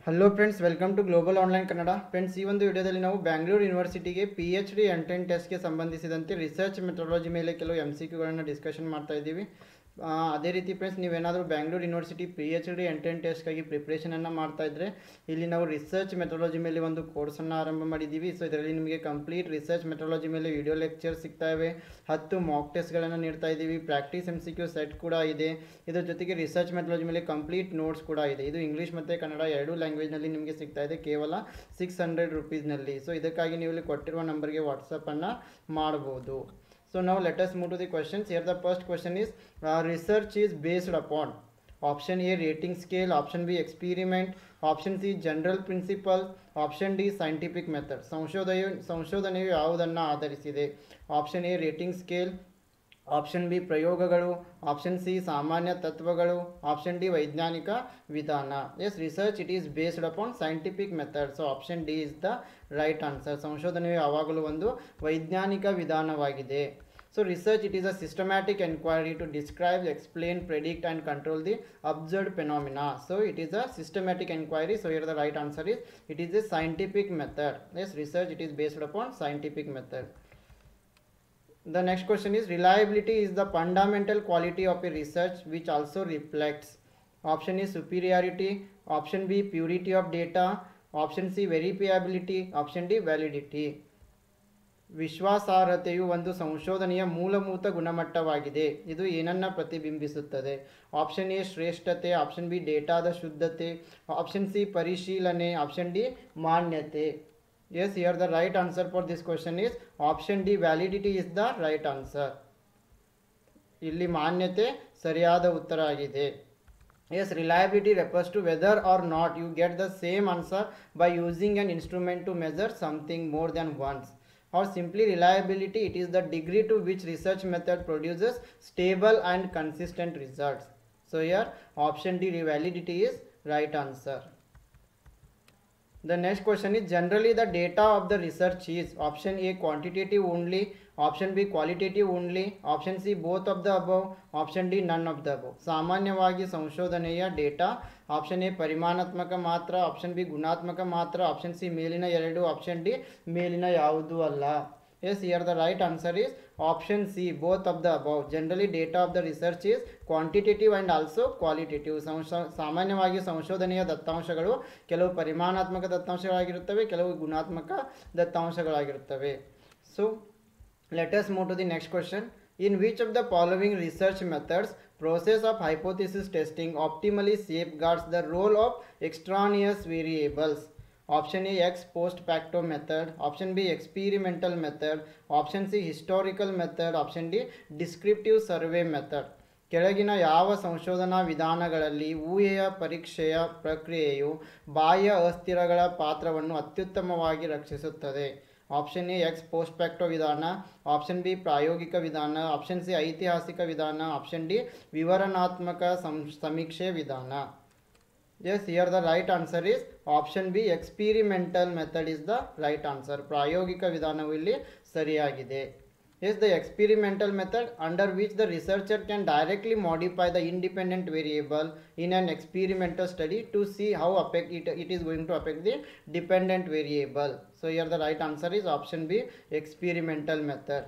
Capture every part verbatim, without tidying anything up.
Hello friends, welcome to global online Kannada. Friends, ಈ ಒಂದು ವಿಡಿಯೋದಲ್ಲಿ ನಾವು ಬ್ಯಾಂಗ್ಳೂರು ಯೂನಿವರ್ಸಿಟಿಗೆ ಪಿ ಎಚ್ ಡಿ ಎಂಟ್ರೆನ್ಸ್ ಟೆಸ್ಟ್ಗೆ ಸಂಬಂಧಿಸಿದಂತೆ ರಿಸರ್ಚ್ ಮೆಥಡಾಲಜಿ ಮೇಲೆ ಕೆಲವು ಎಮ್ ಸಿ ಕ್ಯೂಗಳನ್ನು ಡಿಸ್ಕಷನ್ ಮಾಡ್ತಾ ಇದ್ದೀವಿ. ಅದೇ ರೀತಿ ಫ್ರೆಂಡ್ಸ್, ನೀವೇನಾದರೂ Bangalore university P H D entrance ಟೆಸ್ಟ್ಗಾಗಿ ಪ್ರಿಪ್ರೇಷನನ್ನು ಮಾಡ್ತಾ ಇದ್ದರೆ ಇಲ್ಲಿ ನಾವು ರಿಸರ್ಚ್ ಮೆಥಡಾಲಜಿ ಮೇಲೆ ಒಂದು ಕೋರ್ಸನ್ನು ಆರಂಭ ಮಾಡಿದ್ದೀವಿ. ಸೊ ಇದರಲ್ಲಿ ನಿಮಗೆ ಕಂಪ್ಲೀಟ್ ರಿಸರ್ಚ್ ಮೆಥಡಾಲಜಿ ಮೇಲೆ ವಿಡಿಯೋ ಲೆಕ್ಚರ್ ಸಿಗ್ತಾ ಇವೆ. ಹತ್ತು ಮಾಕ್ ಟೆಸ್ಟ್ಗಳನ್ನು ನೀಡ್ತಾ ಇದ್ದೀವಿ. Practice M C Q set ಕೂಡ ಇದೆ. ಇದರ ಜೊತೆಗೆ ರಿಸರ್ಚ್ ಮೆಥಡಾಲಜಿ ಮೇಲೆ ಕಂಪ್ಲೀಟ್ ನೋಟ್ಸ್ ಕೂಡ ಇದೆ. ಇದು ಇಂಗ್ಲೀಷ್ ಮತ್ತು ಕನ್ನಡ ಎರಡೂ ಲ್ಯಾಂಗ್ವೇಜ್ನಲ್ಲಿ ನಿಮಗೆ ಸಿಗ್ತಾ ಇದೆ, ಕೇವಲ ಸಿಕ್ಸ್ ಹಂಡ್ರೆಡ್ ರುಪೀಸ್ನಲ್ಲಿ. ಸೊ ಇದಕ್ಕಾಗಿ ನೀವು ಇಲ್ಲಿ ಕೊಟ್ಟಿರುವ ನಂಬರ್ಗೆ ವಾಟ್ಸಪ್ಪನ್ನು ಮಾಡ್ಬೋದು. So now let us move to the questions. Here the first question is, uh, research is based upon option A rating scale, option B experiment, option C general principle, option D scientific method. ಸಂಶೋಧನೆಯು ಸಂಶೋಧನೆಯು ಯಾವುದನ್ನು ಆಧರಿಸಿದೆ? Option A rating scale, option B ಪ್ರಯೋಗಗಳು, option C ಸಾಮಾನ್ಯ ತತ್ವಗಳು, option D ವೈಜ್ಞಾನಿಕ ವಿಧಾನ. Yes, research it is based upon scientific method. So option D is the right answer. ಸಂಶೋಧನೆಯು ಯಾವಾಗಲೂ ಒಂದು ವೈಜ್ಞಾನಿಕ ವಿಧಾನವಾಗಿದೆ. So research it is a systematic enquiry to describe, explain, predict and control the observed phenomena. So it is a systematic enquiry. So here the right answer is it is A scientific method. Yes, research it is based upon scientific method. The next question is, reliability is the fundamental quality of a research which also reflects. Option A superiority, option B purity of data, option C verifiability, option D validity. ವಿಶ್ವಾಸಾರ್ಹತೆಯು ಒಂದು ಸಂಶೋಧನೆಯ ಮೂಲಭೂತ ಗುಣಮಟ್ಟವಾಗಿದೆ. ಇದು ಏನನ್ನ ಪ್ರತಿಬಿಂಬಿಸುತ್ತದೆ? Option A ಶ್ರೇಷ್ಠತೆ, option B ಡೇಟಾದ ಶುದ್ಧತೆ, ಆಪ್ಷನ್ ಸಿ ಪರಿಶೀಲನೆ, ಆಪ್ಷನ್ ಡಿ ಮಾನ್ಯತೆ. Yes, here the right answer for this question is option D, validity is the right answer. ಇಲ್ಲಿ ಮಾನ್ಯತೆ ಸರಿಯಾದ ಉತ್ತರ ಆಗಿದೆ. Yes, reliability refers to whether or not you get the same answer by using an instrument to measure something more than once. Or simply reliability, it is the degree to which research method produces stable and consistent results. So here option D, validity is right answer. The next question is, generally the data of the research is option A quantitative only, option B qualitative only, option C both of the above, option D none of the above. ಸಾಮಾನ್ಯವಾಗಿ ಸಂಶೋಧನೆಯ data option A ಪರಿಮಾಣಾತ್ಮಕ ಮಾತ್ರ, option B ಗುಣಾತ್ಮಕ ಮಾತ್ರ, option C ಮೇಲಿನ ಎರಡು, option D ಮೇಲಿನ ಯಾವುದೂ ಅಲ್ಲ. Yes, here the right answer is option C, both of the above. Generally data of the research is quantitative and also qualitative. ಸಾಮಾನ್ಯವಾಗಿ ಸಂಶೋಧನೆಯ ದತ್ತಾಂಶಗಳು ಕೆಲವು ಪರಿಮಾಣಾತ್ಮಕ ದತ್ತಾಂಶಗಳಾಗಿರುತ್ತವೆ, ಕೆಲವು ಗುಣಾತ್ಮಕ ದತ್ತಾಂಶಗಳಾಗಿರುತ್ತವೆ. So let us move to the next question. In which of the following research methods process of hypothesis testing optimally safeguards the role of extraneous variables? Option A ex post facto method, option B experimental method, option C historical method, option D descriptive survey method. ಕೆಳಗಿನ ಯಾವ ಸಂಶೋಧನಾ ವಿಧಾನಗಳಲ್ಲಿ ಊಹೆಯ ಪರೀಕ್ಷೆಯ ಪ್ರಕ್ರಿಯೆಯು ಬಾಹ್ಯ ಅಸ್ಥಿರಗಳ ಪಾತ್ರವನ್ನು ಅತ್ಯುತ್ತಮವಾಗಿ ರಕ್ಷಿಸುತ್ತದೆ? Option A ex post facto ವಿಧಾನ, ಆಪ್ಷನ್ ಬಿ ಪ್ರಾಯೋಗಿಕ ವಿಧಾನ, ಆಪ್ಷನ್ ಸಿ ಐತಿಹಾಸಿಕ ವಿಧಾನ, ಆಪ್ಷನ್ ಡಿ ವಿವರಣಾತ್ಮಕ ಸಮೀಕ್ಷೆ ವಿಧಾನ. Yes, here the right answer is option B, experimental method is the right answer. ಪ್ರಾಯೋಗಿಕ ವಿಧಾನವು ಇಲ್ಲಿ ಸರಿಯಾಗಿದೆ. Yes, the experimental method under which the researcher can directly modify the independent variable in an experimental study to see how affect it, it is going to affect the dependent variable. So here the right answer is option B, experimental method.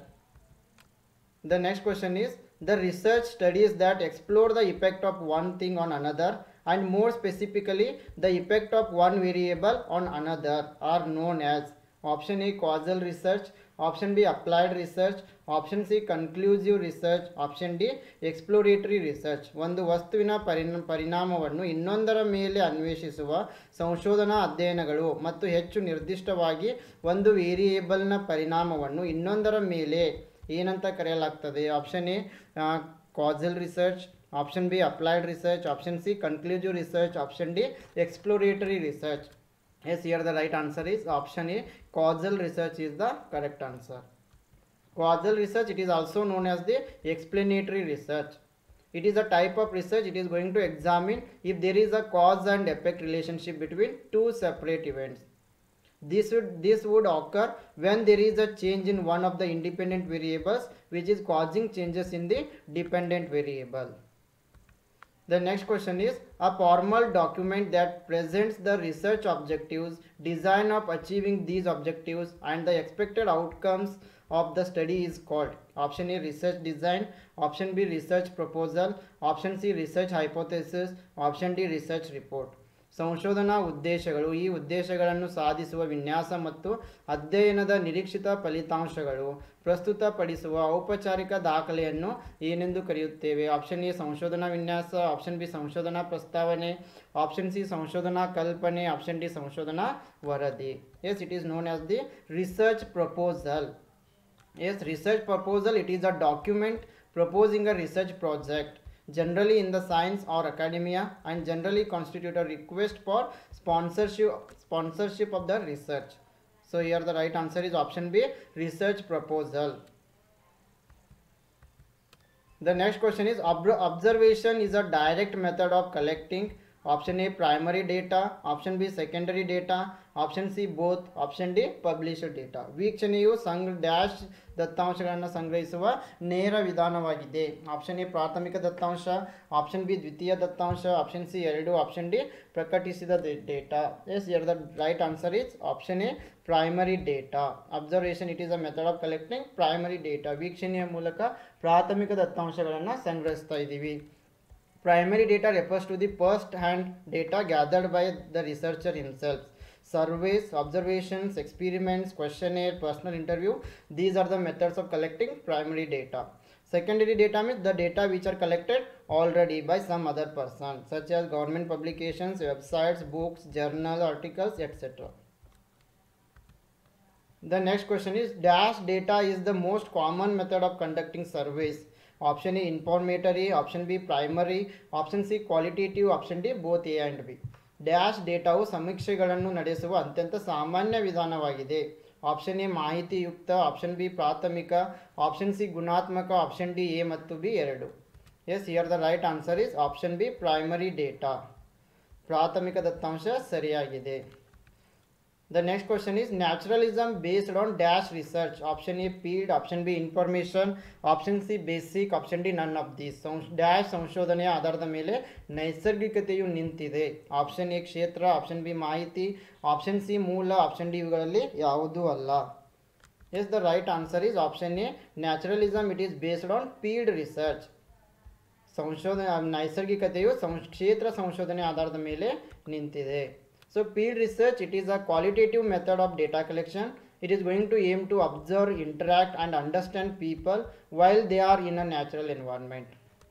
The next question is, the research studies that explore the effect of one thing on another and more specifically the effect of one variable on another are known as. Option A causal research, option B applied research, option C conclusive research, option D exploratory research. ಒಂದು ವಸ್ತುವಿನ ಪರಿಣ ಪರಿಣಾಮವನ್ನು ಇನ್ನೊಂದರ ಮೇಲೆ ಅನ್ವೇಷಿಸುವ ಸಂಶೋಧನಾ ಅಧ್ಯಯನಗಳು ಮತ್ತು ಹೆಚ್ಚು ನಿರ್ದಿಷ್ಟವಾಗಿ ಒಂದು ವೇರಿಯೇಬಲ್ನ ಪರಿಣಾಮವನ್ನು ಇನ್ನೊಂದರ ಮೇಲೆ ಏನಂತ ಕರೆಯಲಾಗ್ತದೆ? Option A causal research, option B applied research, option C conclusive research, option D exploratory research. Yes, here the right answer is option A, causal research is the correct answer. Causal research, it is also known as the explanatory research. It is a type of research. It is going to examine if there is a cause and effect relationship between two separate events. This would, this would occur when there is a change in one of the independent variables which is causing changes in the dependent variable. The next question is a formal document that presents the research objectives, design of achieving these objectives, and the expected outcomes of the study is called. Option A research design, option B research proposal, option C research hypothesis, option D research report. ಸಂಶೋಧನಾ ಉದ್ದೇಶಗಳು ಈ ಉದ್ದೇಶಗಳನ್ನು ಸಾಧಿಸುವ ವಿನ್ಯಾಸ ಮತ್ತು ಅಧ್ಯಯನದ ನಿರೀಕ್ಷಿತ ಫಲಿತಾಂಶಗಳು ಪ್ರಸ್ತುತಪಡಿಸುವ ಔಪಚಾರಿಕ ದಾಖಲೆಯನ್ನು ಏನೆಂದು ಕರೆಯುತ್ತೇವೆ? ಆಪ್ಷನ್ ಎ ಸಂಶೋಧನಾ ವಿನ್ಯಾಸ, ಆಪ್ಷನ್ ಬಿ ಸಂಶೋಧನಾ ಪ್ರಸ್ತಾವನೆ, ಆಪ್ಷನ್ ಸಿ ಸಂಶೋಧನಾ ಕಲ್ಪನೆ, ಆಪ್ಷನ್ ಡಿ ಸಂಶೋಧನಾ ವರದಿ. Yes, it is known as the research proposal. Yes, research proposal, it is a document proposing a research project, generally in the science or academia, and generally constitute a request for sponsorship sponsorship of the research. So here the right answer is option B, research proposal. The next question is observation is a direct method of collecting. Option A primary data, option B secondary data, option C both, option D published data. ವೀಕ್ಷಣೆಯು ಸಂಗ್ dash ದತ್ತಾಂಶಗಳನ್ನು ಸಂಗ್ರಹಿಸುವ ನೇರ ವಿಧಾನವಾಗಿದೆ. Option A ಪ್ರಾಥಮಿಕ ದತ್ತಾಂಶ, option B ದ್ವಿತೀಯ ದತ್ತಾಂಶ, ಆಪ್ಷನ್ ಸಿ ಎರಡು, ಆಪ್ಷನ್ ಡಿ ಪ್ರಕಟಿಸಿದ data. Yes, here the right answer is option A primary data. Observation it is a method of collecting primary data. ವೀಕ್ಷಣೆಯ ಮೂಲಕ ಪ್ರಾಥಮಿಕ ದತ್ತಾಂಶಗಳನ್ನು ಸಂಗ್ರಹಿಸ್ತಾ ಇದ್ದೀವಿ. Primary data refers to the first-hand data gathered by the researcher himself. Surveys, observations, experiments, questionnaire, personal interview, these are the methods of collecting primary data. Secondary data means the data which are collected already by some other person, such as government publications, websites, books, journal articles, et cetera. The next question is dash data is the most common method of conducting surveys. Option A informatory, option B primary, option C qualitative, option D both A and B. Dash ಡೇಟಾವು ಸಮೀಕ್ಷೆಗಳನ್ನು ನಡೆಸುವ ಅತ್ಯಂತ ಸಾಮಾನ್ಯ ವಿಧಾನವಾಗಿದೆ. Option A ಮಾಹಿತಿಯುಕ್ತ, option B ಪ್ರಾಥಮಿಕ, option C ಗುಣಾತ್ಮಕ, option D A ಮತ್ತು ಬಿ ಎರಡು. Yes, here the right answer is option B primary data. ಪ್ರಾಥಮಿಕ ದತ್ತಾಂಶ ಸರಿಯಾಗಿದೆ. The next question is naturalism based on dash research. Option A field, option B information, option C basic, option D none of these. Dash ಸಂಶೋಧನೆಯ ಆಧಾರದ ಮೇಲೆ ನೈಸರ್ಗಿಕತೆಯು ನಿಂತಿದೆ. Option A ಕ್ಷೇತ್ರ, option B ಮಾಹಿತಿ, ಆಪ್ಷನ್ ಸಿ ಮೂಲ, ಆಪ್ಷನ್ ಡಿ ಇವುಗಳಲ್ಲಿ ಯಾವುದೂ ಅಲ್ಲ. Yes, the right answer is option A naturalism it is based on field research. ಸಂಶೋಧನೆ ನೈಸರ್ಗಿಕತೆಯು ಕ್ಷೇತ್ರ ಸಂಶೋಧನೆ ಆಧಾರದ ಮೇಲೆ ನಿಂತಿದೆ. So field research, it is a qualitative method of data collection. It is going to aim to observe, interact and understand people while they are in a natural environment.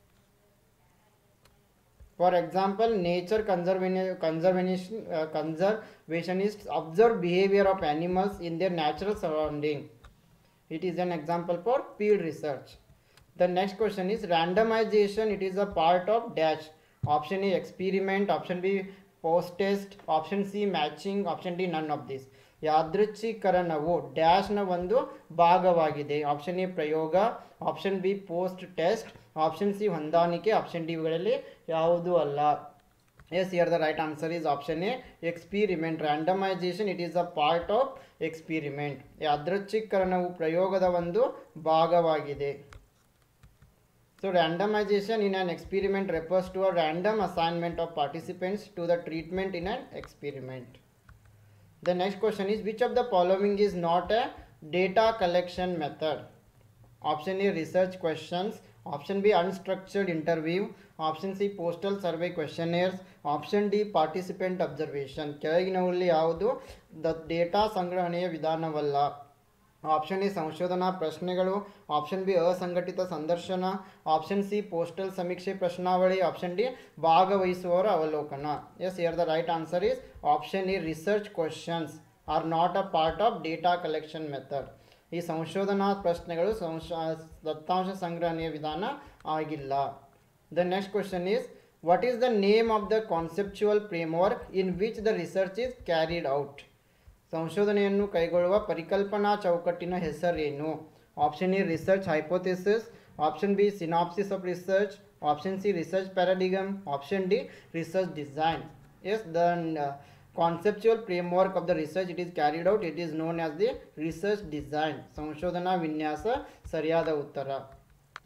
For example, nature conservation, uh, conservationists observe behavior of animals in their natural surrounding. It is an example for field research. The next question is randomization. It is a part of dash. Option A experiment, option B post test, option C matching, option D none of this. ಯಾದೃಚ್ಛೀಕರಣವು ಡ್ಯಾಶ್ನ ಒಂದು ಭಾಗವಾಗಿದೆ. Option A ಪ್ರಯೋಗ, option B post test, option C ಹೊಂದಾಣಿಕೆ, option D ಇವುಗಳಲ್ಲಿ ಯಾವುದೂ ಅಲ್ಲ. Yes, here the right answer is option A experiment. Randomisation it is a part of experiment. ಯಾದೃಚ್ಛೀಕರಣವು ಪ್ರಯೋಗದ ಒಂದು ಭಾಗವಾಗಿದೆ. So randomization in an experiment refers to a random assignment of participants to the treatment in an experiment. The next question is which of the following is not a data collection method? Option A research questions, option B unstructured interview, option C postal survey questionnaires, option D participant observation. ಕೆಳಗಿನವುಗಳಲ್ಲಿ ಯಾವುದು data ಸಂಗ್ರಹಣೆಯ ವಿಧಾನವಲ್ಲ? Option A ಸಂಶೋಧನಾ ಪ್ರಶ್ನೆಗಳು, option B ಅಸಂಘಟಿತ ಸಂದರ್ಶನ, option C postal ಸಮೀಕ್ಷೆ ಪ್ರಶ್ನಾವಳಿ, option D ಭಾಗವಹಿಸುವವರ ಅವಲೋಕನ. Yes, here the right answer is option A research questions are not a part of data collection method. ಈ ಸಂಶೋಧನಾ ಪ್ರಶ್ನೆಗಳು ಸಂಶ ದತ್ತಾಂಶ ಸಂಗ್ರಹಣೆಯ ವಿಧಾನ ಆಗಿಲ್ಲ. The next question is what is the name of the conceptual framework in which the research is carried out? ಸಂಶೋಧನೆಯನ್ನು ಕೈಗೊಳ್ಳುವ ಪರಿಕಲ್ಪನಾ ಚೌಕಟ್ಟಿನ ಹೆಸರೇನು? Option A research hypothesis, option B synopsis of research, option C research paradigm, option D research design. Yes, the conceptual framework of the research it is carried out, it is known as the research design. ಸಂಶೋಧನಾ ವಿನ್ಯಾಸ ಸರಿಯಾದ ಉತ್ತರ.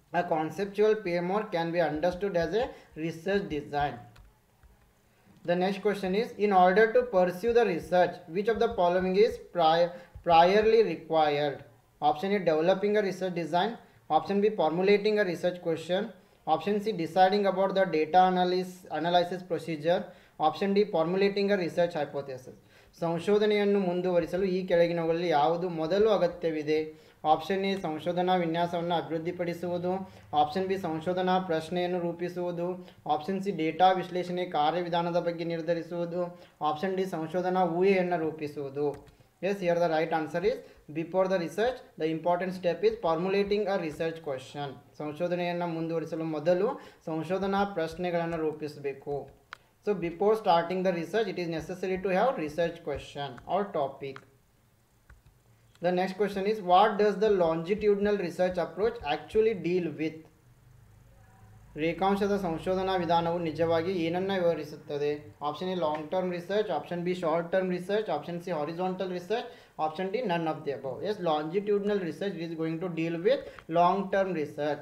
A conceptual P M O can be understood as a research design. The next question is, in order to pursue the research, which of the following is prior, priorly required? Option A, developing a research design. Option B, formulating a research question. Option C, deciding about the data analysis, analysis procedure. Option D, formulating a research hypothesis. ಸಂಶೋಧನೆಯನ್ನು ಮುಂದುವರಿಸಲು ಈ ಕೆಳಗಿನವುಗಳಲ್ಲಿ ಯಾವುದು ಮೊದಲು ಅಗತ್ಯವಿದೆ? Option A ಸಂಶೋಧನಾ ವಿನ್ಯಾಸವನ್ನು ಅಭಿವೃದ್ಧಿಪಡಿಸುವುದು. ಆಪ್ಷನ್ ಬಿ ಸಂಶೋಧನಾ ಪ್ರಶ್ನೆಯನ್ನು ರೂಪಿಸುವುದು. ಆಪ್ಷನ್ ಸಿ ಡೇಟಾ ವಿಶ್ಲೇಷಣೆ ಕಾರ್ಯವಿಧಾನದ ಬಗ್ಗೆ ನಿರ್ಧರಿಸುವುದು. ಆಪ್ಷನ್ ಡಿ ಸಂಶೋಧನಾ ಊಹೆಯನ್ನು ರೂಪಿಸುವುದು. Yes, here the right answer is before the research the important step is formulating a research question. ಸಂಶೋಧನೆಯನ್ನು ಮುಂದುವರಿಸಲು ಮೊದಲು ಸಂಶೋಧನಾ ಪ್ರಶ್ನೆಗಳನ್ನು ರೂಪಿಸಬೇಕು. So before starting the research, it is necessary to have research question or topic. The next question is, what does the longitudinal research approach actually deal with? ರೇಖಾಂಶದ ಸಂಶೋಧನಾ ವಿಧಾನವು ನಿಜವಾಗಿ ಏನನ್ನ ವಿವರಿಸುತ್ತದೆ? Option A long term research, option B short term research, option C horizontal research, option D none of the above. Yes, longitudinal research is going to deal with long term research.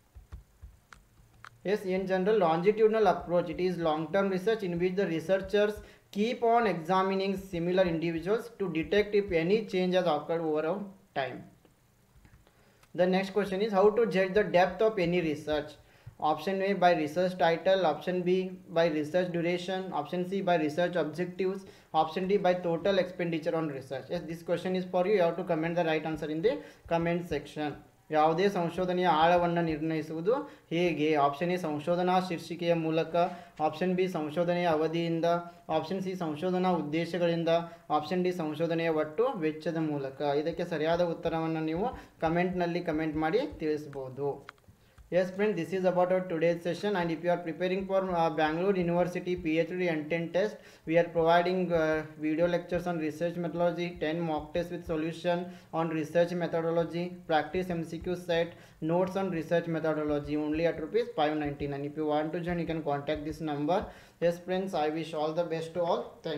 Yes, in general, longitudinal approach, it is long-term research in which the researchers keep on examining similar individuals to detect if any change has occurred over a time. The next question is, how to judge the depth of any research? Option A, by research title. Option B, by research duration. Option C, by research objectives. Option D, by total expenditure on research. Yes, this question is for you. You have to comment the right answer in the comment section. ಯಾವುದೇ ಸಂಶೋಧನೆಯ ಆಳವನ್ನು ನಿರ್ಣಯಿಸುವುದು ಹೇಗೆ? Option A ಸಂಶೋಧನಾ ಶೀರ್ಷಿಕೆಯ ಮೂಲಕ. Option B ಸಂಶೋಧನೆಯ ಅವಧಿಯಿಂದ. Option C ಸಂಶೋಧನಾ ಉದ್ದೇಶಗಳಿಂದ. Option D ಸಂಶೋಧನೆಯ ಒಟ್ಟು ವೆಚ್ಚದ ಮೂಲಕ. ಇದಕ್ಕೆ ಸರಿಯಾದ ಉತ್ತರವನ್ನು ನೀವು ಕಮೆಂಟ್ನಲ್ಲಿ ಕಮೆಂಟ್ ಮಾಡಿ ತಿಳಿಸ್ಬೋದು. Yes friends, this is about our today's session, and if you are preparing for uh, Bangalore University PhD Entrance test, we are providing uh, video lectures on research methodology, ten mock tests with solution on research methodology, practice M C Q set, notes on research methodology only at rupees five ninety-nine. If you want to join, you can contact this number. Yes friends, I wish all the best to all. Thank you.